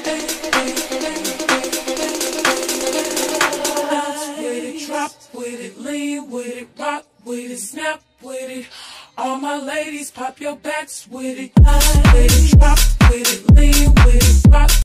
Drop with it, lean with it, rock with it, snap with it. All my ladies, pop your backs with it. With it, drop with it, lean with it, rock.